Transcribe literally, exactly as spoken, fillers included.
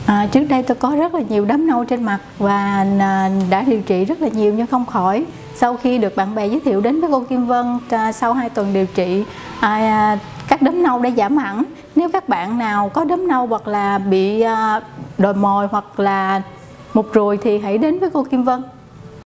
À, trước đây tôi có rất là nhiều đốm nâu trên mặt và đã điều trị rất là nhiều nhưng không khỏi. Sau khi được bạn bè giới thiệu đến với cô Kim Vân, sau hai tuần điều trị, à, các đốm nâu đã giảm hẳn. Nếu các bạn nào có đốm nâu hoặc là bị đồi mồi hoặc là mụn ruồi thì hãy đến với cô Kim Vân.